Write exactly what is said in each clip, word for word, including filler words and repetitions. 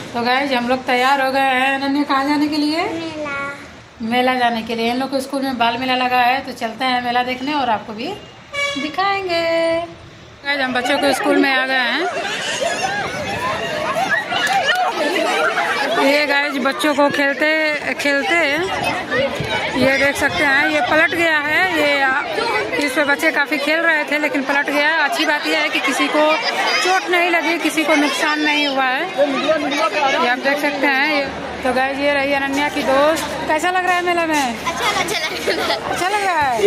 तो गाइस हम लोग तैयार हो गए हैं अनन्या कहाँ जाने के लिए? मेला मेला जाने के लिए। इन लोग को स्कूल में बाल मेला लगा है तो चलते हैं मेला देखने और आपको भी दिखाएंगे। गाइस हम बच्चों को स्कूल में आ गए हैं। ये गाइस बच्चों को खेलते खेलते ये देख सकते हैं, ये पलट गया है। ये इस पे बच्चे काफ़ी खेल रहे थे लेकिन पलट गया है। अच्छी बात यह है कि किसी को चोट नहीं लगी, किसी को नुकसान नहीं हुआ है, ये आप देख सकते हैं। ये तो गाइस ये रही अनन्या की दोस्त। कैसा लग रहा है मेला में? अच्छा अच्छा लग रहा है। अच्छा लग रहा है।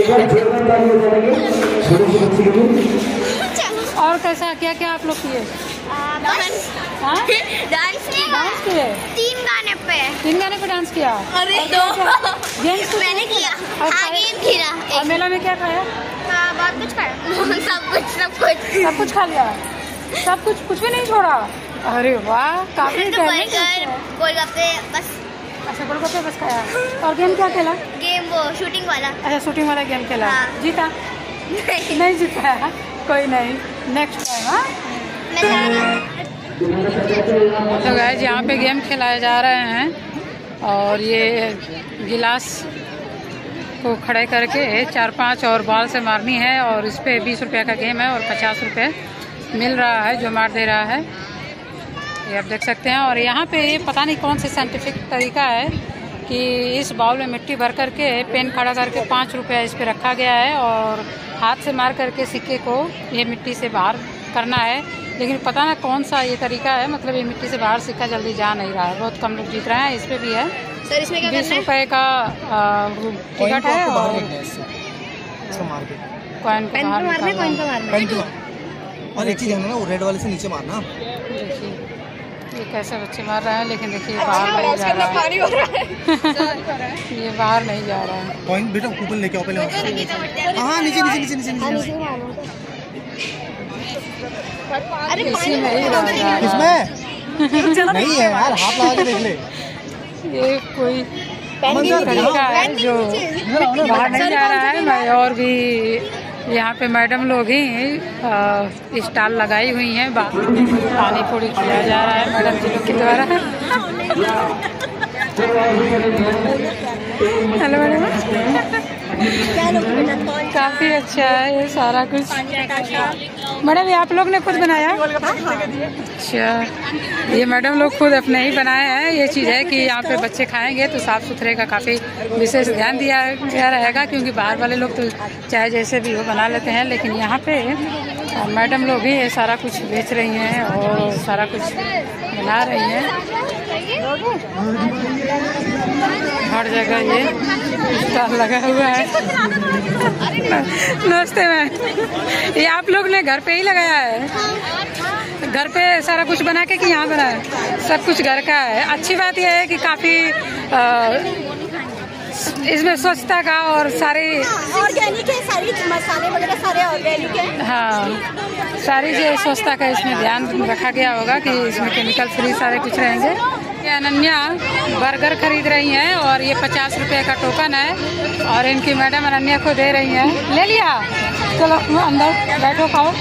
और कैसा क्या क्या आप लोग किए? डांस किया। डांस किए? तीन गाने पे तीन गाने पे डांस किया। अरे दो गेम्स मैंने किया। और हाँ गेम खेला। और मेला में क्या खाया? हाँ बहुत कुछ खाया। सब कुछ सब कुछ सब कुछ खा लिया? सब कुछ, कुछ भी नहीं छोड़ा? अरे वाह, काफी बर्गर गोलगप्पे बस। अच्छा गोलगप्पे बस खाया। और गेम क्या खेला? गेम वो शूटिंग वाला। अच्छा शूटिंग वाला गेम खेला। हाँ। जीता? नहीं, नहीं जीता है, कोई नहीं, नेक्स्ट टाइम। हाँ तो गाइस यहाँ पे गेम खिलाए जा रहे हैं और ये गिलास को खड़े करके चार पांच और बॉल से मारनी है और इस पे बीस रुपये का गेम है और पचास रुपये मिल रहा है जो मार दे रहा है, ये आप देख सकते हैं। और यहाँ पे ये पता नहीं कौन सा साइंटिफिक तरीका है कि इस बाउल में मिट्टी भर करके पेन खड़ा करके पाँच रुपया इस पे रखा गया है और हाथ से मार करके सिक्के को ये मिट्टी से बाहर करना है। लेकिन पता ना कौन सा ये तरीका है, मतलब ये मिट्टी से बाहर सिक्का जल्दी जा नहीं रहा है। बहुत कम लोग जीत रहे हैं। इस पे भी है सर इसमें क्या बीस रुपये का टिकट है और कॉइन को बाहर निकालना। और एक चीज है ना, वो रेड वाले से नीचे मारना। देखिए ये कैसे बच्चे मार रहे हैं, लेकिन देखिए बाहर नहीं जा रहा है। ये बाहर नहीं जा रहा है। पॉइंट बेटा कूपन लेके आओ पहले। हाँ नीचे नीचे नीचे नीचे नीचे अरे इसी में ही रह रहा है। इसमें नहीं है यार, हाथ लगा के देख ले। ये कोई तरीका है जो बाहर नहीं जा रहा है। मैं और भी यहाँ पे मैडम लोग ही स्टॉल लगाई हुई हैं, पानी पूरी खिलाया जा रहा है मैडम जी लोग के द्वारा। हेलो मैडम, काफी अच्छा है ये सारा कुछ। मैडम ये आप लोग ने खुद बनाया? अच्छा ये मैडम लोग खुद अपने ही बनाए हैं। ये चीज़ है कि यहाँ पे बच्चे खाएंगे तो साफ़ सुथरे का काफ़ी विशेष ध्यान दिया गया रहेगा, क्योंकि बाहर वाले लोग तो चाहे जैसे भी हो बना लेते हैं, लेकिन यहाँ पे मैडम लोग ही ये सारा कुछ बेच रही हैं और सारा कुछ बना रही हैं। हर जगह ये स्टॉल लगा हुआ है। नमस्ते मैम, ये आप लोग ने घर पे ही लगाया है? घर पे सारा कुछ बना के कि यहाँ बनाया? सब कुछ घर का है। अच्छी बात यह है कि काफ़ी इसमें स्वच्छता का और सारी ऑर्गेनिक है, सारी मसाले वगैरह सारे ऑर्गेनिक है। हाँ सारी जो स्वच्छता का इसमें ध्यान रखा गया होगा कि इसमें केमिकल फ्री सारे कुछ रहेंगे। ये अनन्या बर्गर खरीद रही हैं और ये पचास रुपये का टोकन है और इनकी मैडम अनन्या को दे रही हैं। ले लिया? चलो अंदर बैठो खाओ।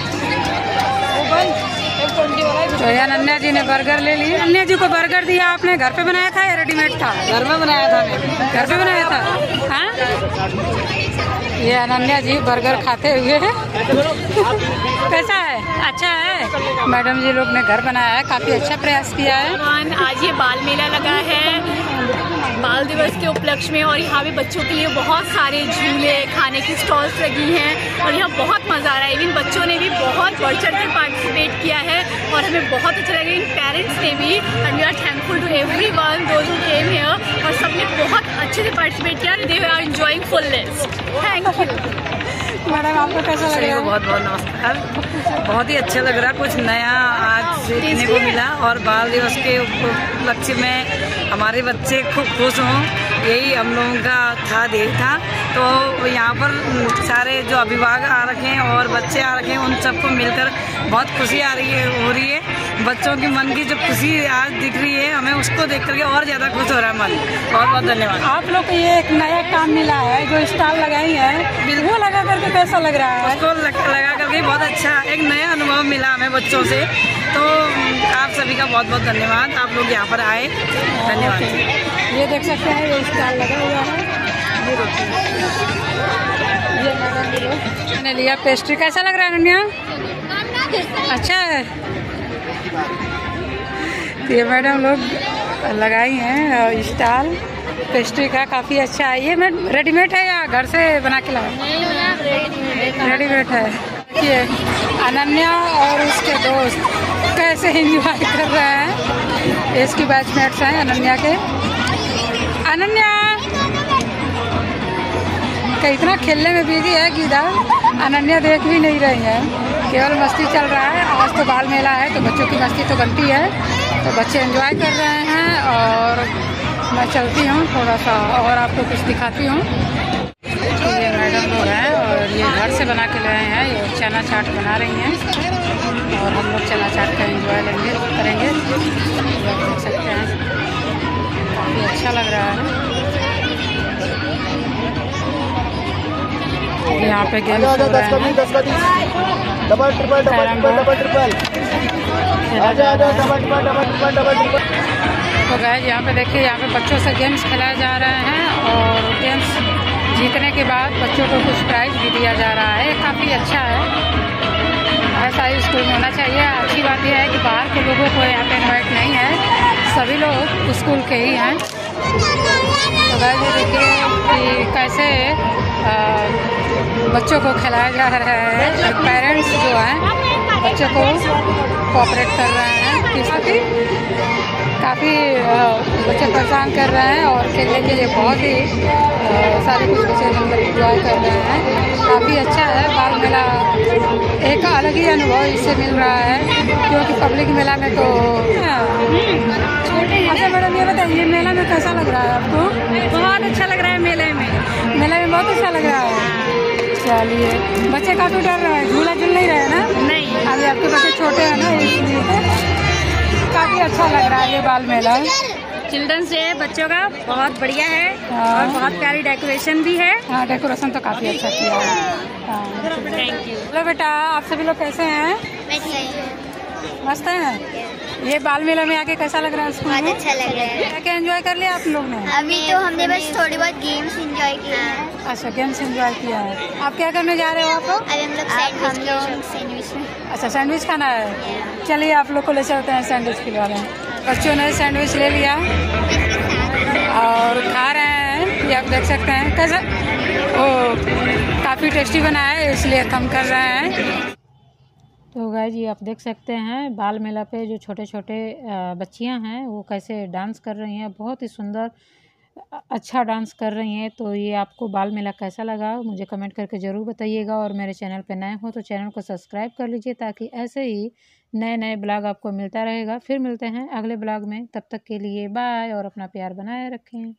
तो ये अनन्या जी ने बर्गर ले ली। अनन्या जी को बर्गर दिया आपने, घर पे बनाया था या रेडीमेड था? घर में बनाया था। मैं घर पे बनाया था। हाँ ये अनन्या जी बर्गर खाते हुए कैसा है? अच्छा है। मैडम जी लोग ने घर बनाया है, काफी अच्छा प्रयास किया है। आज ये बाल मेला लगा है बाल दिवस के उपलक्ष्य में और यहाँ पे बच्चों के लिए बहुत सारे झूले, खाने की स्टॉल्स लगी हैं और यहाँ बहुत मज़ा आ रहा है। इवन बच्चों ने भी बहुत बढ़ चढ़ कर पार्टिसिपेट किया है और हमें बहुत अच्छा लगा। इन पेरेंट्स ने भी and we are thankful to everyone those who came here और सबने बहुत अच्छे से पार्टिसिपेट किया। They are enjoying fullness. Thank you madam, आपको कैसा लग रहा है? बहुत बहुत नमस्कार। बहुत ही अच्छा लग रहा है, कुछ नया आज सीखने को मिला और बाल दिवस के उपलक्ष्य में हमारे बच्चे खूब खुश हों, यही हम लोगों का था देख था। तो यहाँ पर सारे जो अभिभावक आ रखे हैं और बच्चे आ रखे हैं, उन सबको मिलकर बहुत खुशी आ रही है हो रही है। बच्चों की मन की जो खुशी आज दिख रही है, हमें उसको देख करके और ज़्यादा खुश हो रहा है मन। बहुत बहुत धन्यवाद। आप लोग को ये एक नया काम मिला है जो स्टॉल लगाई है, बिल्कुल लगा करके कैसा लग रहा है? उसको लगा करके बहुत अच्छा एक नया अनुभव मिला हमें बच्चों से तो आप सभी का बहुत बहुत धन्यवाद, आप लोग यहाँ पर आए, धन्यवाद। ये देख सकते हैं ये स्टॉल लगा हुआ है, ये देखिए ये मैडम मैंने लिया पेस्ट्री। कैसा लग रहा है अनन्या? अच्छा है। ये मैडम लोग लगाई हैं स्टॉल पेस्ट्री का, काफ़ी अच्छा है। ये मैं रेडीमेड है या घर से बना के लाया? रेडीमेड है। ये अनन्या और उसके दोस्त कैसे एंजॉय कर रहे हैं, इसकी बैचमेट्स हैं अनन्या के। अनन्या का इतना खेलने में बिजी है कि इधर अनन्या देख भी नहीं रही है, केवल मस्ती चल रहा है। आज तो बाल मेला है तो बच्चों की मस्ती तो बनती है, तो बच्चे एंजॉय कर रहे हैं। और मैं चलती हूँ थोड़ा सा और आपको कुछ दिखाती हूँ। ये मैडम लोग हैं और ये घर से बना के लाए हैं, ये चना चाट बना रही हैं और हम लोग चना चाट का एंजॉय लेंगे करेंगे। ये आप देख सकते हैं काफ़ी अच्छा लग रहा है। यहाँ पे गेम्स हो रहे हैं, double triple double triple double triple तो गाइस यहाँ पे देखिए, यहाँ पे बच्चों से गेम्स खिलाए जा रहे हैं और गेम्स जीतने के बाद बच्चों को कुछ प्राइज भी दिया जा रहा है। काफ़ी अच्छा है, ऐसा ही स्कूल में होना चाहिए। अच्छी बात यह है कि बाहर के लोगों को यहाँ पे इनवाइट नहीं है, सभी लोग स्कूल के ही हैं। तो गाइस ये देखिए कि कैसे आ, बच्चों को खिलाया जा रहा है। पेरेंट्स जो हैं बच्चों को कोऑपरेट कर रहे हैं, किसकी काफ़ी बच्चे परेशान कर रहे हैं और खेलने के लिए बहुत ही सारे कुछ बच्चे मतलब एंजॉय कर रहे हैं। काफ़ी अच्छा है बाल मेला, एक अलग ही अनुभव इससे मिल रहा है, क्योंकि पब्लिक मेला में तो छोटे। अच्छा मैडम ये बताइए मेला में कैसा लग रहा है आपको? बहुत अच्छा लग रहा है मेले में। मेला में बहुत अच्छा लग रहा है। चलिए, बच्चे काफ़ी डर रहे हैं, झूला झूल नहीं रहे हैं ना? नहीं, अभी आपके बच्चे छोटे हैं ना, इसलिए काफ़ी अच्छा लग रहा है ये बाल मेला। चिल्ड्रंस डे बच्चों का बहुत बढ़िया है और बहुत प्यारी डेकोरेशन भी है। हाँ, डेकोरेशन तो काफ़ी अच्छा किया है। Thank you. हेलो बेटा, आप सभी लोग कैसे हैं? मस्त हैं। ये बाल मेला में आके कैसा लग रहा है स्कूल में? बहुत अच्छा लग रहा है। क्या क्या एंजॉय कर लिया आप लोग ने? अभी तो हमने बस थोड़ी बहुत गेम्स एंजॉय किया है। अच्छा, गेम्स एंजॉय किया है। आप क्या करने जा रहे हो आप लोग? अभी हम लोग हम लोग सैंडविच में। अच्छा, सैंडविच खाना है। चलिए आप लोग को ले चलते हैं सैंडविच के बारे में। बच्चों ने सैंडविच ले लिया और खा रहे हैं, ये आप देख सकते हैं। कैसा ओ काफ़ी टेस्टी बना है, इसलिए कम कर रहे हैं। तो गाइस ये आप देख सकते हैं बाल मेला पे जो छोटे छोटे बच्चियां हैं वो कैसे डांस कर रही हैं, बहुत ही सुंदर अच्छा डांस कर रही हैं। तो ये आपको बाल मेला कैसा लगा मुझे कमेंट करके ज़रूर बताइएगा, और मेरे चैनल पे नए हो तो चैनल को सब्सक्राइब कर लीजिए ताकि ऐसे ही नए नए ब्लॉग आपको मिलता रहेगा। फिर मिलते हैं अगले ब्लॉग में, तब तक के लिए बाय और अपना प्यार बनाए रखें।